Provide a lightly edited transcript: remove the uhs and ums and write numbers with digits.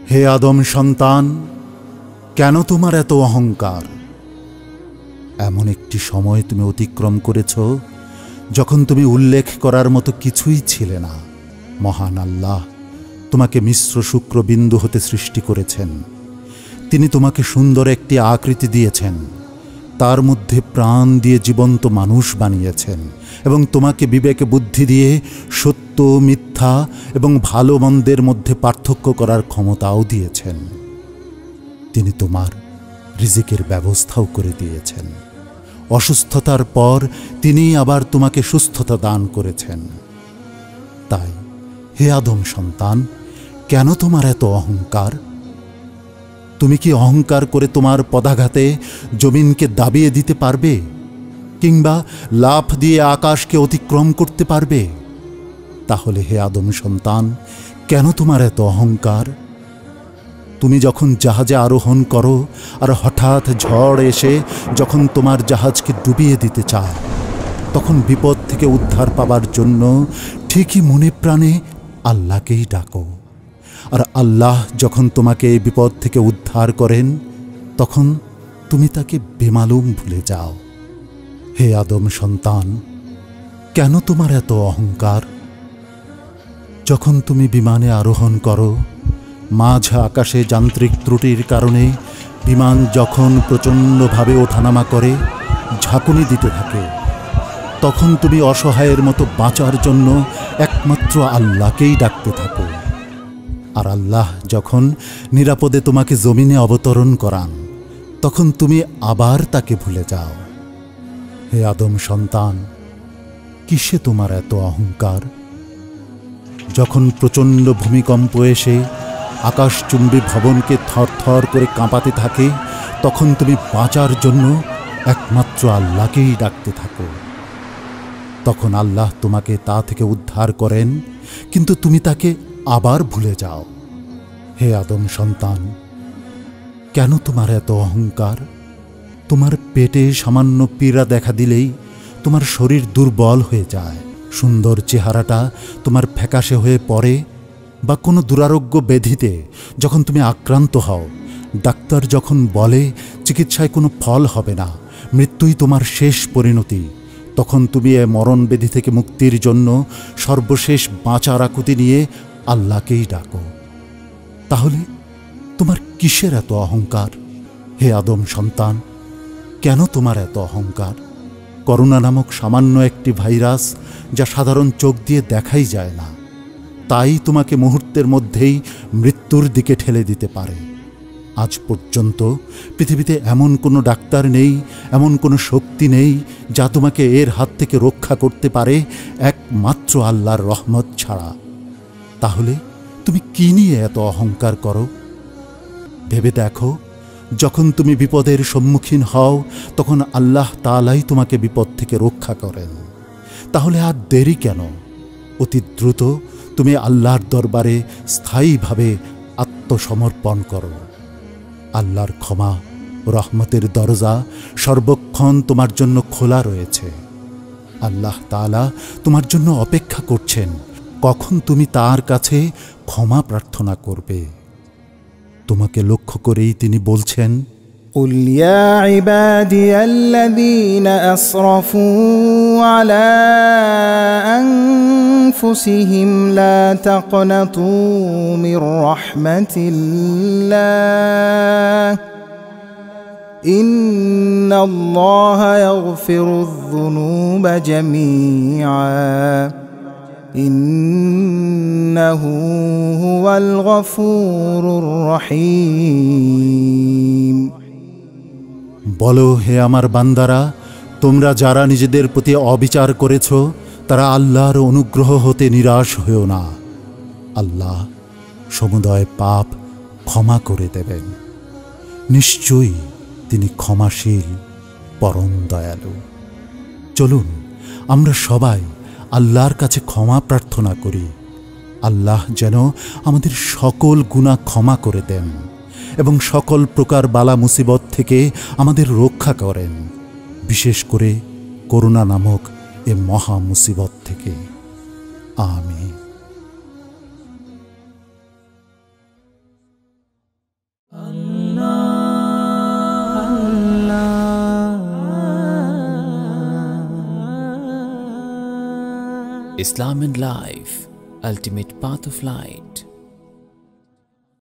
হে আদম সন্তান, কেন তোমার এত অহংকার? এমন একটি সময় তুমি অতিক্রম করেছ যখন তুমি উল্লেখ করার মতো কিছুই ছিলে না। মহান আল্লাহ তোমাকে মিশ্র শুক্র বিন্দু হতে সৃষ্টি করেছেন। তিনি তোমাকে সুন্দর একটি আকৃতি দিয়েছেন, তার মধ্যে প্রাণ দিয়ে জীবন্ত মানুষ বানিয়েছেন এবং তোমাকে বিবেকে বুদ্ধি দিয়ে সত্য মিথ্যা এবং ভালো মন্দের মধ্যে পার্থক্য করার ক্ষমতাও দিয়েছেন। তিনি তোমার রিজিকের ব্যবস্থাও করে দিয়েছেন। অসুস্থতার পর তিনি আবার তোমাকে সুস্থতা দান করেছেন। তাই হে আদম সন্তান, কেন তোমার এত অহংকার? তুমি কি অহংকার করে তোমার পদাঘাতে জমিনকে দাবিয়ে দিতে পারবে, কিংবা লাফ দিয়ে আকাশকে অতিক্রম করতে পারবে? তাহলে হে আদম সন্তান, কেন তোমার এত অহংকার? তুমি যখন জাহাজে আরোহণ করো আর হঠাৎ ঝড় এসে যখন তোমার জাহাজকে ডুবিয়ে দিতে চায়, তখন বিপদ থেকে উদ্ধার পাবার জন্য ঠিকই মনে প্রাণে আল্লাহকেই ডাকো। আর আল্লাহ যখন তোমাকে এই বিপদ থেকে উদ্ধার করেন, তখন তুমি তাকে বেমালুম ভুলে যাও। হে আদম সন্তান, কেন তোমার এত অহংকার? যখন তুমি বিমানে আরোহণ করো, মাঝ আকাশে যান্ত্রিক ত্রুটির কারণে বিমান যখন প্রচণ্ডভাবে ওঠানামা করে, ঝাঁকুনি দিতে থাকে, তখন তুমি অসহায়ের মতো বাঁচার জন্য একমাত্র আল্লাহকেই ডাকতে থাকো। আর আল্লাহ যখন নিরাপদে তোমাকে জমিনে অবতরণ করান, তখন তুমি আবার তাকে ভুলে যাও। হে আদম সন্তান, কিসে তোমার এত অহংকার? যখন প্রচণ্ড ভূমিকম্প এসে আকাশচুম্বী ভবনকে থরথর করে কাঁপাতে থাকে, তখন তুমি বাঁচার জন্য একমাত্র আল্লাহকেই ডাকতে থাকো। তখন আল্লাহ তোমাকে তা থেকে উদ্ধার করেন, কিন্তু তুমি তাকে আবার ভুলে যাও। হে আদম সন্তান, কেন তোমার এত অহংকার? তোমার পেটে সামান্য পীড়া দেখা দিলেই তোমার শরীর দুর্বল হয়ে যায়, সুন্দর চেহারাটা তোমার ফ্যাকাশে হয়ে পড়ে, বা কোনো দুরারোগ্য ব্যাধিতে যখন তুমি আক্রান্ত হও, ডাক্তার যখন বলে চিকিৎসায় কোনো ফল হবে না, মৃত্যুই তোমার শেষ পরিণতি, তখন তুমি এ মরণ ব্যাধি থেকে মুক্তির জন্য সর্বশেষ বাঁচার আকুতি নিয়ে আল্লাহকেই ডাকো। তাহলে তোমার কিসের এত অহংকার? হে আদম সন্তান, কেন তোমার এত অহংকার? করোনা নামক সামান্য একটি ভাইরাস, যা সাধারণ চোখ দিয়ে দেখাই যায় না, তাই তোমাকে মুহূর্তের মধ্যেই মৃত্যুর দিকে ঠেলে দিতে পারে। আজ পর্যন্ত পৃথিবীতে এমন কোনো ডাক্তার নেই, এমন কোনো শক্তি নেই যা তোমাকে এর হাত থেকে রক্ষা করতে পারে, একমাত্র আল্লাহর রহমত ছাড়া। তাহলে তুমি কি নিয়ে এত অহংকার করো? ভেবে দেখো, যখন তুমি বিপদের সম্মুখীন হও, তখন আল্লাহ তাআলাই তোমাকে বিপদ থেকে রক্ষা করেন। তাহলে আর দেরি কেন? অতি দ্রুত তুমি আল্লাহর দরবারে স্থায়ীভাবে আত্মসমর্পণ করো। আল্লাহর ক্ষমা, রহমতের দরজা সর্বক্ষণ তোমার জন্য খোলা রয়েছে। আল্লাহ তাআলা তোমার জন্য অপেক্ষা করছেন কখন তুমি তার কাছে ক্ষমা প্রার্থনা করবে। তোমাকে লক্ষ্য করেই তিনি বলছেন, قل يا عبادي الذين أسرفوا على أنفسهم لا تقنطوا من رحمة الله إن الله يغفر الذنوب جميعا إنه هو الغفور الرحيم। বলো, হে আমার বান্দারা, তোমরা যারা নিজেদের প্রতি অবিচার করেছ, তারা আল্লাহর অনুগ্রহ হতে নিরাশ হয়েও না। আল্লাহ সমুদয় পাপ ক্ষমা করে দেবেন। নিশ্চয়ই তিনি ক্ষমাশীল, পরম দয়ালু। চলুন আমরা সবাই আল্লাহর কাছে ক্ষমা প্রার্থনা করি। আল্লাহ যেন আমাদের সকল গুনাহ ক্ষমা করে দেন এবং সকল প্রকার বালা মুসিবত থেকে আমাদের রক্ষা করেন, বিশেষ করে করোনা নামক এ মহা মুসিবত থেকে। আমিন। Islam and Life, Ultimate Path of Light.